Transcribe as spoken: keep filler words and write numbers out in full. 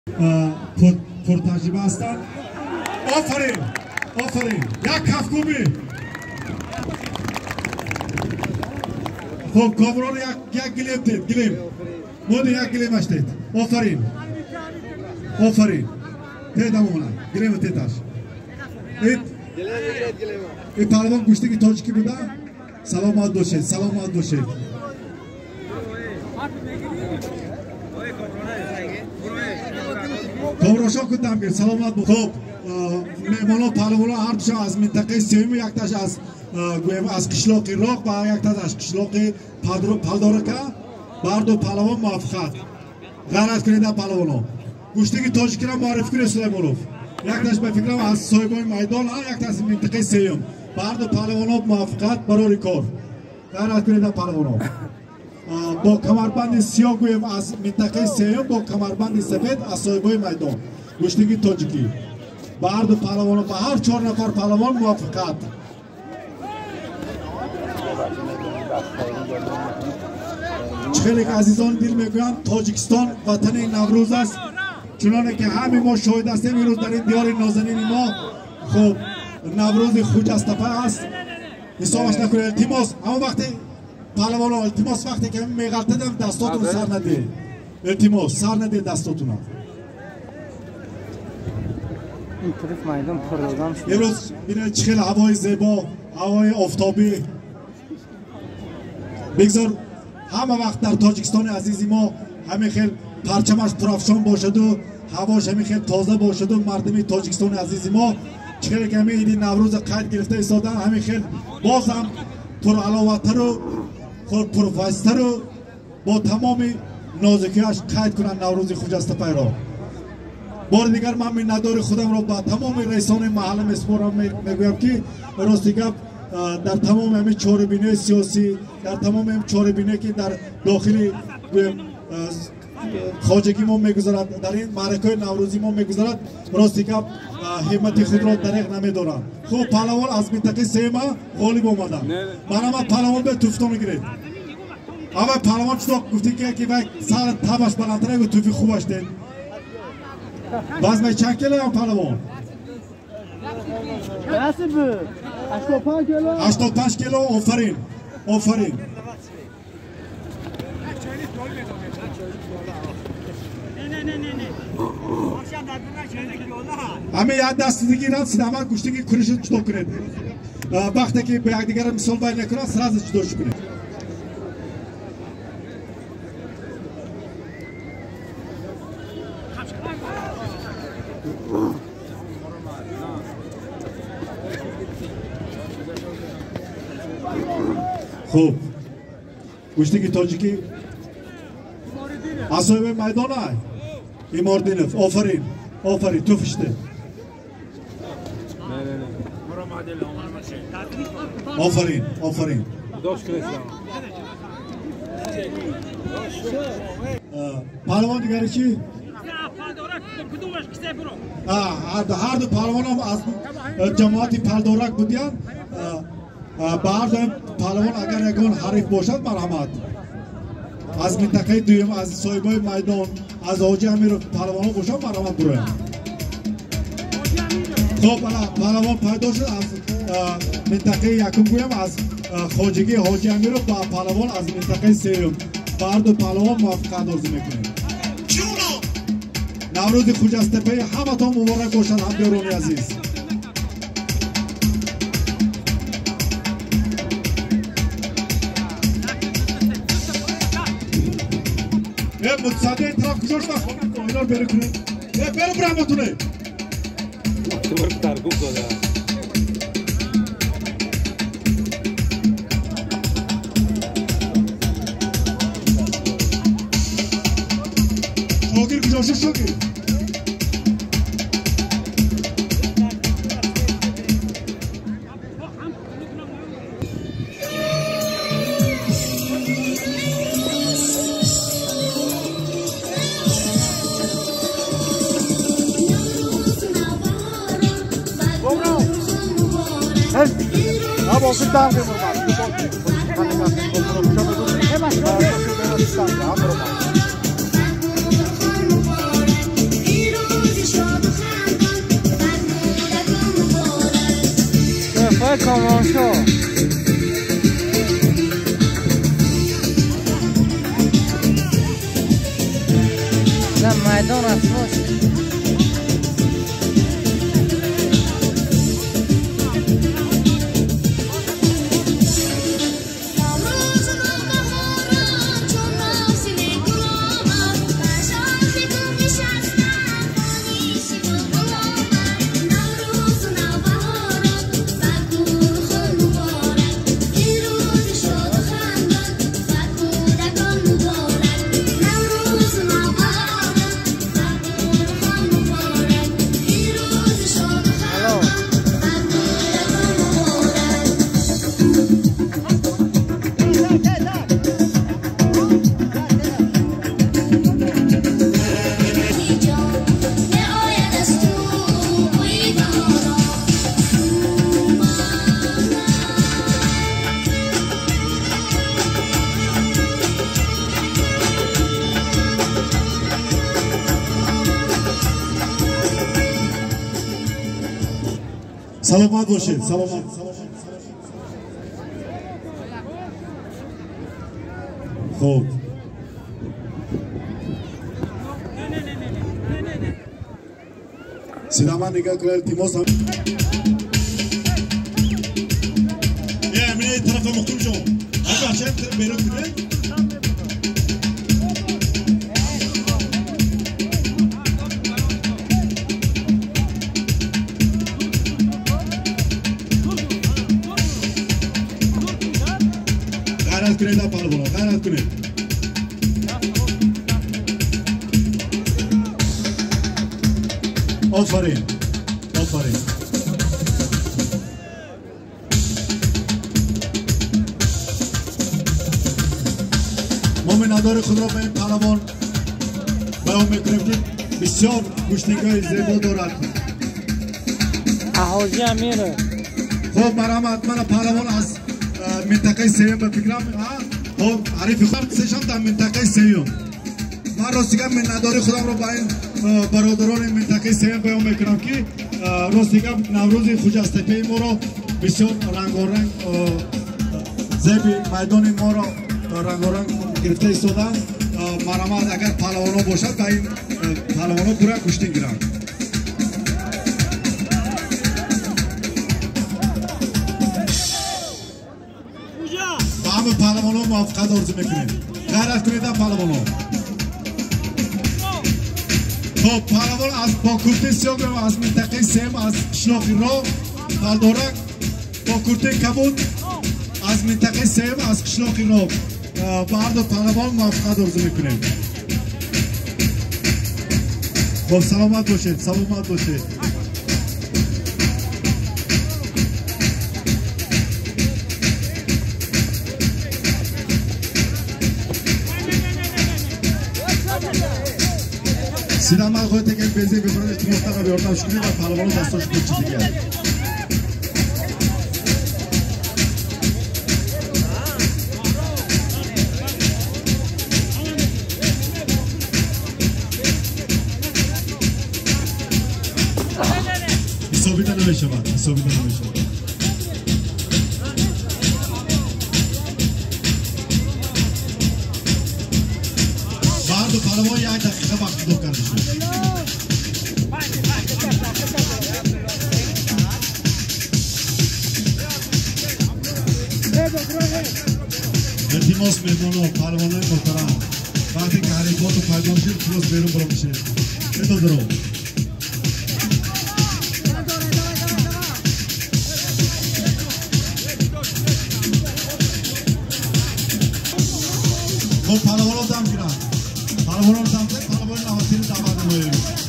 پرتجربه هستند. آفرین آفرین یک کفگومی. خب کامران یک یک گلیم دید گلیم مودی یک گلیم اشتید. آفرین آفرین تیدم اونا گلیم تیداش ایت این پهلوان گوشتی که تاجیکی بوده سلامت باشید سلامت باشید. کامرانشان کدام گیر سلامت باشید. خب مهمانا پهلوانا هر دوشان از منطقه سیوم یک تاش از گویم از قشلاق راق و یک تاش از قشلاق پلدارکه بر دو پهلوان موافقت غیرت کنید. پهلوانا گوشتی که تاجیکی را معرفی کنید. سلیمانوف یک تاش به فکرم از صاحبای میدان یک تاش از منطقه سیوم بر دو پهلوانا موافقت برای کار غیرت کنید. پهلوانا با کمربند سیاه گویم از منطقه سیوم با کمربند سفید از صاحبای میدان گوشتی که تاجیکی بر دو پهلوان با هر چهار نفر پهلوان موافقت. خیلی عزیزان دل میگویند تاجیکستان وطن نوروز است چنانه که همه ما شاهد هستیم. امروز در این دیار نازنین ما خب نوروز خجسته است. حسابش نکنید. التماس اما وقتی پهلوان التماس وقتی که میغلطیدم دستاتون سر ندید. التماس سر ندید دستاتون. این طرف میدان پرگرام شد. امروز ببینید چه هوای زیبا هوای آفتابی بگذار همه وقت در تاجیکستان عزیزی ما همه خیلی پرچمش پرافشان باشد و هواش همه خیلی تازه باشد و مردم تاجیکستان عزیزی ما چه که همه این نوروز قید گرفته ایستادن همه خیلی باز هم پر علاوتر و پروفایستر و با تمام نازکیش قید کنن نوروز خجسته پیرا. بار دیگر من میندار خودم را با تمام رئیسان محل میسپارم میگویم که راستی گپ در تمام همین چهاربینه سیاسی در تمام همین چهاربینه که در داخل خواجگی ما میگذارد در این معرکه نوروزی ما میگذارد راستی گپ همت خود را دریغ نمیدارند. خوب پهلوان از منطقه سیما غالب آمدند. من هم پهلوان به توفتا میگیرید. اما پهلوان چطور گفتی که که سر تبش بلندتره و توفی خوبش دید. وزن چند کیلو هم پهلوان؟ هشتاد و پنج کیلو. هشتاد و پنج کیلو. آفرین آفرین. همه یک دست دیگه را سینما گوشتی که کنش چطور کنید. وقتی که به یک دیگر مثال باید نکنید سراز چطور کنید. خوب گوشتی که تاجیکی اصحاب میدان های ایماردینف. آفرین آفرین تو فشته. آفرین آفرین. پهلوان دیگری چی؟ هر دو پهلوان هم از جماعتی پلدارک بودیان. بعد پهلوان اگر یکان حریف باشد مرحمت از منطقه دویم از صاحبای میدان از حاجی امیر پهلوان ها باشد مرحمت برویم. خب پهلوان پیدا شد از منطقه یکم گویم از خواجگی حاجی امیر با پهلوان از منطقه سیوم بر دو پهلوان موافقت آرزو میکنیم. نوروز خجسته پی همه تا مبارک باشد همدیران عزیز. ای متصدی این طرف کجاش نخواهد کنید اینا رو بره کنید. ای برو برحمتونه برو ترگوب داده شاگیر کجاشه شاگیر Abi olsun daha mı var? Hey, کامانشا نه میدان است باش سلامت باشید سلامت خوب سینما نگاه کنید تیموس هم یه امینه طرف مختوم شو هر بچه هم بیرون کنید غیرت کنید در پال بلا غیرت کنید آفرین آفرین ما منادار خود را به این پهلوان بیان میکنیم که بسیار گشتگی زیبا دارد احاجی هم میره خب مرحمت من پهلوان از منطقه سیوم به فکرم خب عریف خود سشم در منطقه سیوم من راستیگه مناداری خودم رو با این برادران منطقه سیوم بیان میکنم که راستیگه نوروز خجسته ما رو بسیار رنگارنگ زیبی میدان ما رو رنگارنگ گرفته ایستادن مرحمت اگر پهلوانا باشد به این پهلوانا پورا کشتین گیرند همه پهلوان ها موافقت آرزو میکنیم غیرت کنید در پهلوان ها خب پهلوان از پاکورتی سیاه از منطقه سیم از شلاخی را پلدارک پاکورتی کبود از منطقه سیم از شلاخی را برد پهلوان موافقت آرزو میکنیم خب سلامت باشید سلامت باشید سینما خودت که بنزین بخورید تو مستقبل بیارتم شکنید و پهلوان دستاش بود چیزی گرد حسابی تا نمیشه من حسابی تا نمیشه بعد پهلوان یک دقیقه وقت دو کرده شد التماس میمونو پهلوانای محترم وقتی که حرکات و پیدا شد کلاس بیرون برو میشه ادو درو خب پهلوان رو دم گیرن پهلوان رو دم کنید پهلوان نواستی رو دعوت نمایید